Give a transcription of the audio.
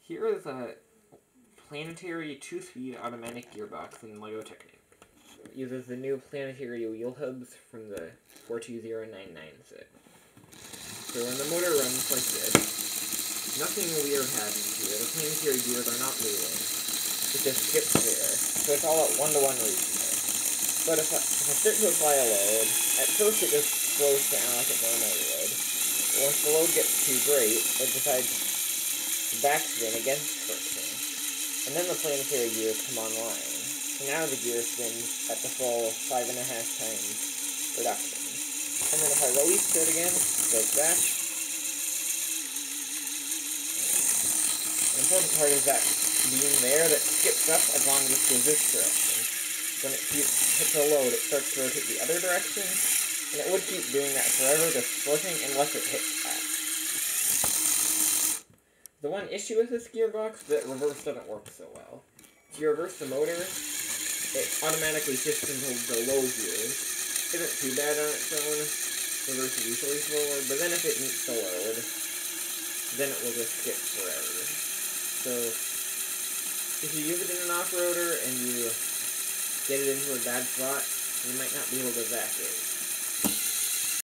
Here is a Planetary 2-speed automatic gearbox in LEGO Technic. It uses the new Planetary wheel hubs from the 42099 set. So when the motor runs like this, nothing weird happens here. The Planetary gears are not moving. It just skips there. So it's all at 1-to-1 ratio. But if I start to apply a load, at first it just slows down like it normally would. Once the load gets too great, it decides to backspin against friction. And then the Planetary gears come online. So now the gear spins at the full 5.5 times reduction. And then if I release it again, it goes back. The important part is that beam there that skips up as long as it goes this direction. When it hits a load, it starts to rotate the other direction, and it would keep doing that forever, just flipping unless it hits that. The one issue with this gearbox is that reverse doesn't work so well. If you reverse the motor, it automatically shifts into the low gears. Isn't too bad on its own. Reverse is usually slower, but then if it meets the load, then it will just skip forever. So, if you use it in an off-roader and you get it into a bad spot, you might not be able to back it.